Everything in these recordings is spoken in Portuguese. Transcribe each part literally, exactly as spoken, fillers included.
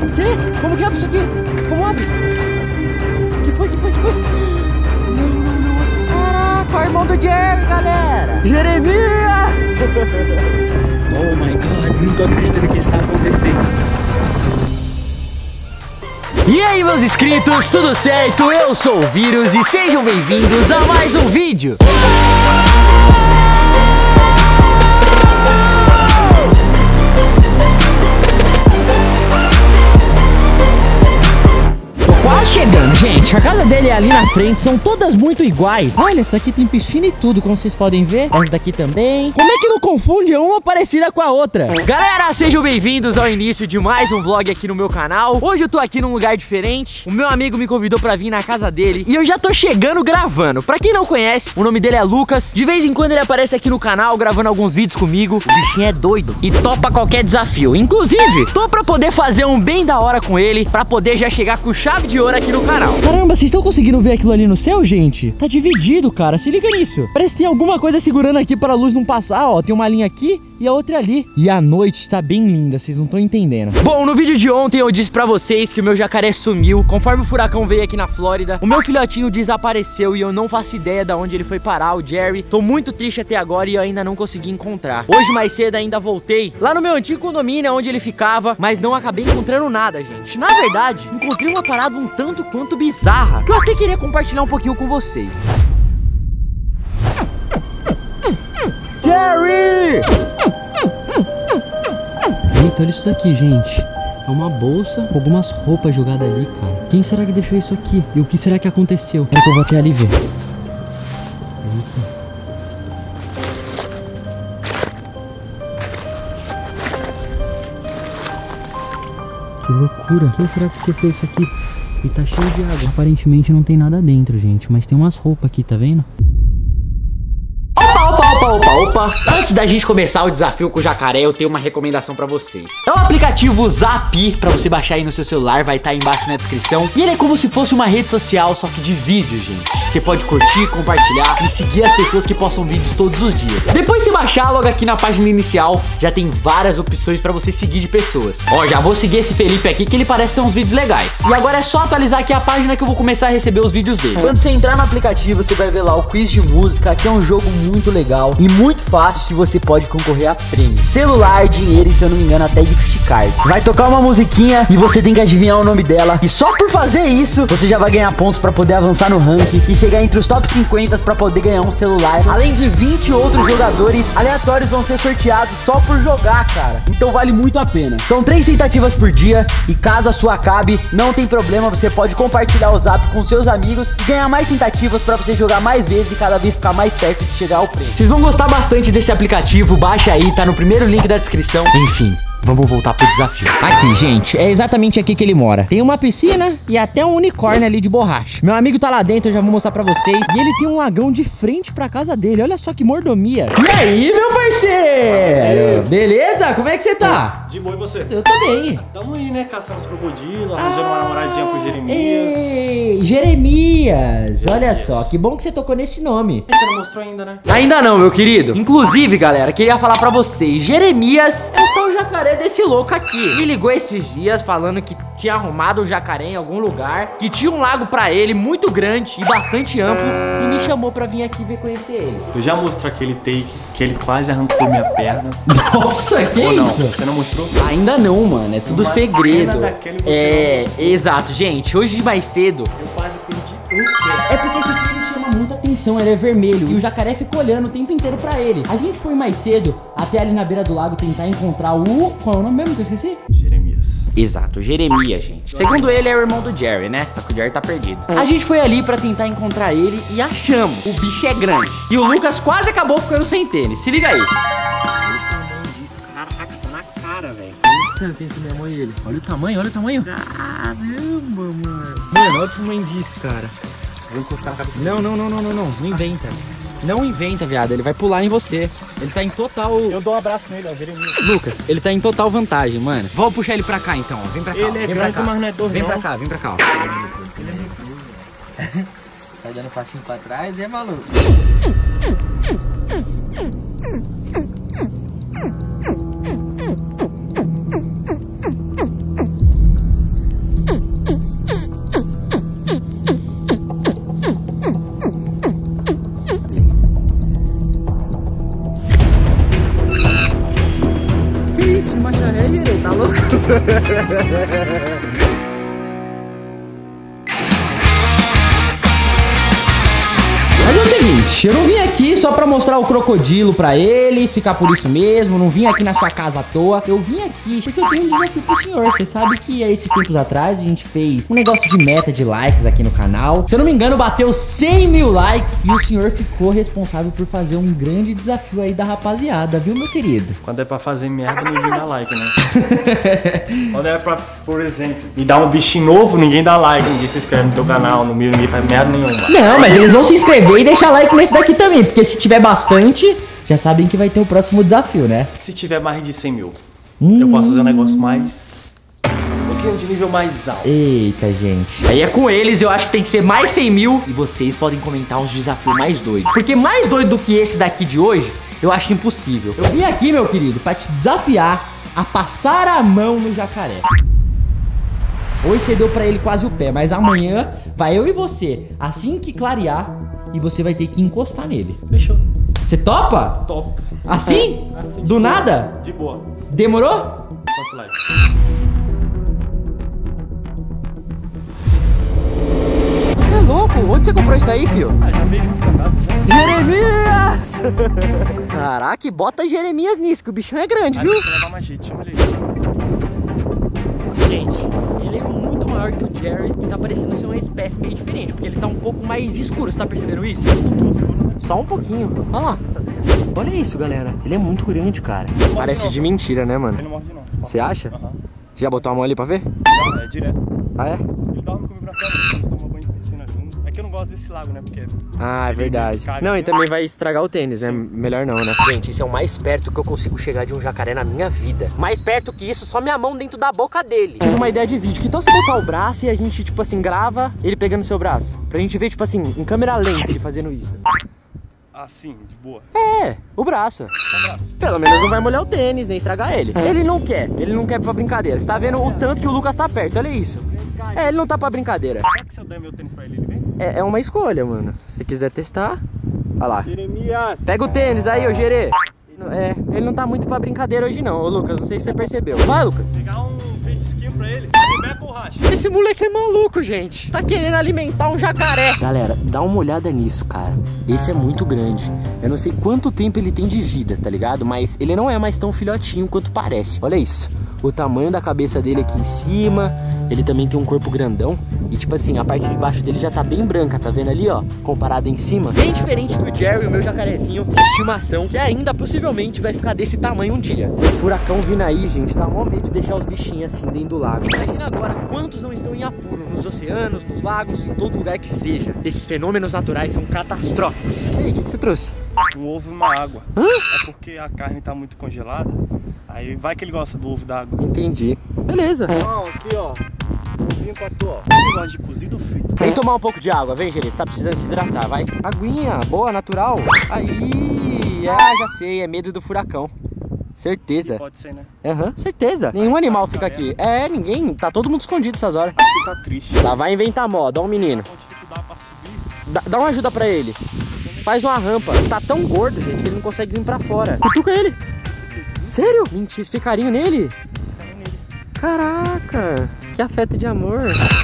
Que? Como que abre isso aqui? Como abre? Que foi, que foi, que foi? Não, não, não. Caraca, o irmão do Jerry, galera. Jeremias! Oh my God, não tô acreditando que isso tá acontecendo. E aí, meus inscritos, tudo certo? Eu sou o Vírus e sejam bem-vindos a mais um vídeo. Chegando, gente, a casa dele é ali na frente, são todas muito iguais. Olha, essa aqui tem piscina e tudo, como vocês podem ver. Essa daqui também. Como é que não confunde uma parecida com a outra? Galera, sejam bem-vindos ao início de mais um vlog aqui no meu canal. Hoje eu tô aqui num lugar diferente. O meu amigo me convidou pra vir na casa dele e eu já tô chegando gravando. Pra quem não conhece, o nome dele é Lucas. De vez em quando ele aparece aqui no canal gravando alguns vídeos comigo. O bichinho é doido e topa qualquer desafio. Inclusive, tô pra poder fazer um bem da hora com ele, pra poder já chegar com chave de ouro aqui no canal. Caramba, vocês estão conseguindo ver aquilo ali no céu, gente? Tá dividido, cara, se liga nisso. Parece que tem alguma coisa segurando aqui para a luz não passar, ó. Tem uma linha aqui e a outra ali. E a noite tá bem linda, vocês não estão entendendo. Bom, no vídeo de ontem eu disse pra vocês que o meu jacaré sumiu. Conforme o furacão veio aqui na Flórida, o meu filhotinho desapareceu e eu não faço ideia de onde ele foi parar, o Jerry. Tô muito triste até agora e eu ainda não consegui encontrar. Hoje mais cedo ainda voltei lá no meu antigo condomínio onde ele ficava, mas não acabei encontrando nada, gente. Na verdade, encontrei uma parada um tanto quanto bizarra, que eu até queria compartilhar um pouquinho com vocês. Jerry! Eita, olha isso daqui, gente. É uma bolsa com algumas roupas jogadas ali, cara. Quem será que deixou isso aqui? E o que será que aconteceu? É que eu vou até ali ver. Eita. Que loucura. Quem será que esqueceu isso aqui? E tá cheio de água. Aparentemente não tem nada dentro, gente. Mas tem umas roupas aqui, tá vendo? Opa, opa, opa, opa, opa. Antes da gente começar o desafio com o jacaré, eu tenho uma recomendação pra vocês. É o aplicativo Zappi, pra você baixar aí no seu celular, vai estar aí embaixo na descrição. E ele é como se fosse uma rede social, só que de vídeo, gente. Você pode curtir, compartilhar e seguir as pessoas que postam vídeos todos os dias. Depois de baixar, logo aqui na página inicial, já tem várias opções pra você seguir de pessoas. Ó, já vou seguir esse Felipe aqui, que ele parece ter uns vídeos legais. E agora é só atualizar aqui a página que eu vou começar a receber os vídeos dele. Quando você entrar no aplicativo, você vai ver lá o quiz de música, que é um jogo muito legal e muito fácil, que você pode concorrer a prêmios. Celular, dinheiro e, se eu não me engano, até gift card. Vai tocar uma musiquinha e você tem que adivinhar o nome dela. E só por fazer isso, você já vai ganhar pontos pra poder avançar no ranking e chegar entre os top cinquenta pra poder ganhar um celular. Além de vinte outros jogadores aleatórios vão ser sorteados só por jogar, cara. Então vale muito a pena. São três tentativas por dia e caso a sua acabe, não tem problema, você pode compartilhar o zap com seus amigos e ganhar mais tentativas pra você jogar mais vezes e cada vez ficar mais perto de chegar ao prêmio. Vocês vão gostar bastante desse aplicativo, baixa aí, tá no primeiro link da descrição. Enfim, vamos voltar pro desafio. Aqui, gente, é exatamente aqui que ele mora. Tem uma piscina e até um unicórnio ali de borracha. Meu amigo tá lá dentro, eu já vou mostrar pra vocês. E ele tem um lagão de frente pra casa dele. Olha só que mordomia. E aí, meu parceiro? Beleza? Como é que você tá? De boa, e você? Eu tô bem. Tamo aí, né? Caçando os crocodilos, arranjando uma namoradinha pro Jeremias. Ei, Jeremias. Olha só, que bom que você tocou nesse nome. Você não mostrou ainda, né? Ainda não, meu querido. Inclusive, galera, queria falar pra vocês. Jeremias é o tal jacaré desse louco aqui. Me ligou esses dias falando que tinha arrumado um jacaré em algum lugar, que tinha um lago pra ele muito grande e bastante amplo, e me chamou pra vir aqui ver conhecer ele. Eu já mostrei aquele take que ele quase arrancou minha perna. Nossa, que Ou não? isso? Você não mostrou? Ainda não, mano, é tudo Uma segredo. cena daquele você É, não exato, gente, hoje de mais cedo. Eu quase perdi um pé. É porque esse aqui ele chama muita atenção, ele é vermelho e o jacaré fica olhando o tempo inteiro pra ele. A gente foi mais cedo até ali na beira do lago tentar encontrar o... Qual é o nome mesmo que eu esqueci? Jeremias. Exato, Jeremias, gente. Segundo ele, é o irmão do Jerry, né? Só que o Jerry tá perdido. A gente foi ali pra tentar encontrar ele e achamos. O bicho é grande. E o Lucas quase acabou ficando sem tênis. Se liga aí. Olha o tamanho disso, caraca, tá na cara, velho. Distância entre minha mãe e ele. Olha o tamanho, olha o tamanho. Caramba, mano. Mano, olha o tamanho disso, cara. Eu vou encostar na cabeça. Não, não, não, não, não, não. Não inventa. Não inventa, viado. Ele vai pular em você. Ele tá em total... Eu dou um abraço nele, ó, Jeremias. Lucas, ele tá em total vantagem, mano. Vamos puxar ele pra cá, então, ó. Vem pra cá, ó. Ele é Vem grande, pra cá. mas não é dor, Vem não. pra cá, vem pra cá, ó. Ele é muito. Tá dando passinho pra trás, é maluco. Mas é o seguinte, eu não vim aqui só pra mostrar o crocodilo pra eles, ficar por isso mesmo, não vim aqui na sua casa à toa. Eu vim aqui porque eu tenho um desafio pro senhor. Você sabe que há esses tempos atrás a gente fez um negócio de meta de likes aqui no canal. Se eu não me engano, bateu cem mil likes e o senhor ficou responsável por fazer um grande desafio aí da rapaziada, viu, meu querido? Quando é pra fazer merda, ninguém dá like, né? Quando é pra, por exemplo, me dar um bichinho novo, ninguém dá like, ninguém se inscreve no teu canal, no meu, ninguém faz merda nenhuma. Não, mas eles vão se inscrever e deixar like nesse daqui também, porque se tiver bastante, já sabem que vai ter o próximo desafio, né? Se tiver mais de cem mil, hum. eu posso fazer um negócio mais... um pouquinho de nível mais alto. Eita, gente. Aí é com eles, eu acho que tem que ser mais cem mil. E vocês podem comentar uns desafios mais doidos. Porque mais doido do que esse daqui de hoje, eu acho impossível. Eu vim aqui, meu querido, pra te desafiar a passar a mão no jacaré. Hoje você deu pra ele quase o pé, mas amanhã vai eu e você, assim que clarear, e você vai ter que encostar nele. Fechou. Você topa? Top. Assim? Assim, Do boa. nada? De boa. Demorou? Quantos likes? Você é louco? Onde você comprou isso aí, filho? Ah, já veio junto pra casa, já. Jeremias! Caraca, bota Jeremias nisso, que o bichão é grande, Mas viu? você leva mais jeito, chama ele. Gente, ele é muito maior que o Jerry e tá parecendo ser uma espécie meio diferente, porque ele tá um pouco mais escuro, você tá percebendo isso? Só um pouquinho, olha lá. Olha isso, galera, ele é muito grande, cara. Parece de mentira, né, mano? Ele não morde não. Você acha? Aham. Já botou a mão ali pra ver? Já, é direto. Ah, é? Ele dorme comigo na cama, eles tomam banho de piscina junto. É que eu não gosto desse lago, né? Porque... Ah, é verdade. Não, e também vai estragar o tênis, né? Melhor não, né? Gente, esse é o mais perto que eu consigo chegar de um jacaré na minha vida. Mais perto que isso, só minha mão dentro da boca dele. Tive uma ideia de vídeo. Que tal você botar o braço e a gente, tipo assim, grava ele pegando o seu braço? Pra gente ver, tipo assim, em câmera lenta ele fazendo isso. Assim, de boa. É, o braço. Pelo menos não vai molhar o tênis, nem estragar ele. Ele não quer, ele não quer pra brincadeira. Você tá vendo o tanto que o Lucas tá perto, olha isso. É, ele não tá pra brincadeira. Será que se eu der meu tênis pra ele, ele vem? É, é uma escolha, mano. Se você quiser testar, olha lá. Jeremias! Pega o tênis aí, ô Gerê. É, ele não tá muito pra brincadeira hoje não, ô Lucas, não sei se você percebeu. Vai, Lucas. Pegar um petisquinho pra ele, Rebeca ou racha? Esse moleque é maluco, gente. Tá querendo alimentar um jacaré. Galera, dá uma olhada nisso, cara. Esse é muito grande. Eu não sei quanto tempo ele tem de vida, tá ligado? Mas ele não é mais tão filhotinho quanto parece. Olha isso. O tamanho da cabeça dele aqui em cima. Ele também tem um corpo grandão. E tipo assim, a parte de baixo dele já tá bem branca, tá vendo ali, ó? Comparado em cima. Bem diferente do Jerry, o meu jacarezinho de estimação, que ainda possivelmente vai ficar desse tamanho um dia. Esse furacão vindo aí, gente, dá mó medo de deixar os bichinhos assim dentro do lago. Imagina agora quantos não estão em apuro, nos oceanos, nos lagos, em todo lugar que seja. Esses fenômenos naturais são catastróficos. E aí, o que, que você trouxe? Um ovo e uma água. Hã? É porque a carne tá muito congelada. Aí vai que ele gosta do ovo da água. Entendi. Beleza. Não, aqui ó. Ovinho pra tu, ó. Ele gosta de cozido ou frito? Vem tomar um pouco de água, vem, Gerê. Você tá precisando se hidratar, vai. Aguinha, boa, natural. Aí, ah, já sei, é medo do furacão. Certeza. Pode ser, né? Aham, uhum, certeza. Nenhum animal fica aqui. É, ninguém. Tá todo mundo escondido essas horas. Acho que ele tá triste. Tá, vai inventar moda, ó o menino. Com dificuldade pra subir. Dá, dá uma ajuda pra ele. Faz uma rampa. Tá tão gordo, gente, que ele não consegue vir pra fora. Cutuca ele. Sério? Mentira, esse carinho nele? Carinho nele. Caraca, que afeto de amor.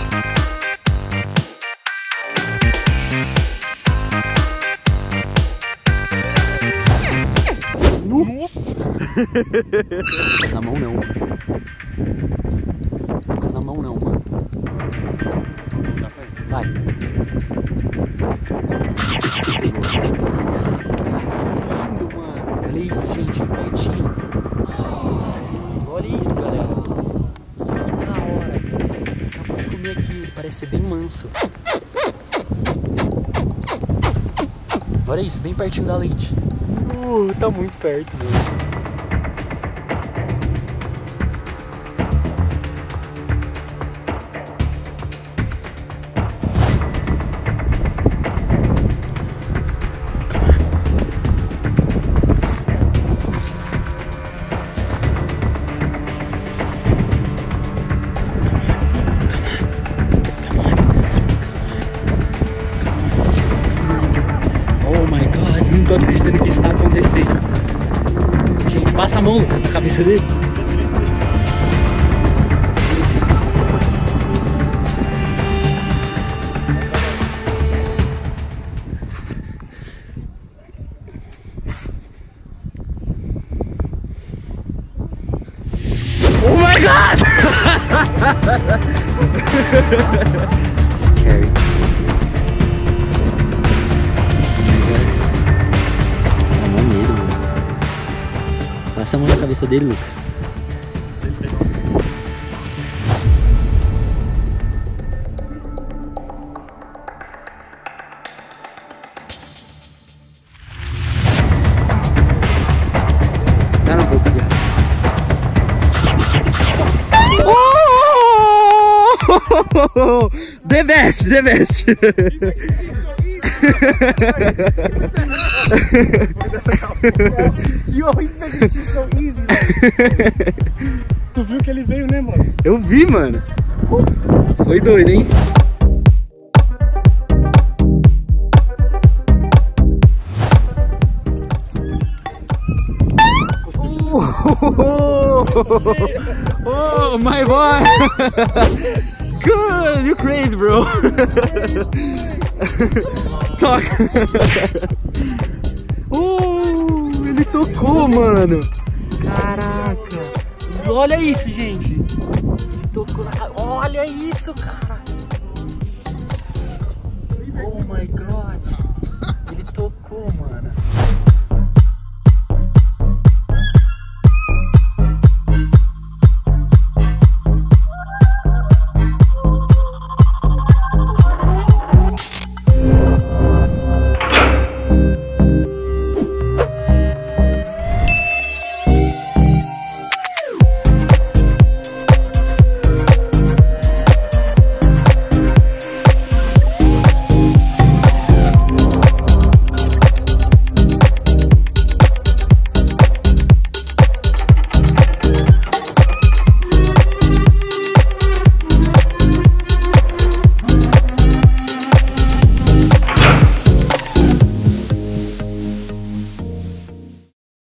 Lucas na mão não, mano. Lucas na mão não, mano. Vai. Lindo, mano. Olha isso, gente, pertinho. Caramba, olha isso, galera. Que da hora, velho. Ele acabou de comer aqui, ele parece ser bem manso. Olha isso, bem pertinho da lente. Uh, tá muito perto, velho. Não tô acreditando que isso tá acontecendo. Gente, passa a mão, Lucas, na cabeça dele. Scary. Dá mó medo, mano. Passa a mão na cabeça dele, Lucas. Cara, um pouco de oh! The best, the best. You always make it so easy. Tu viu que ele veio, né, mano? Eu vi, mano. Isso foi doido, hein? Oh, my boy! Good, you crazy, bro. Talk. Oh, ele tocou, mano. Caraca. Olha isso, gente. Ele tocou na... Olha isso, cara. Oh my God. Ele tocou, mano.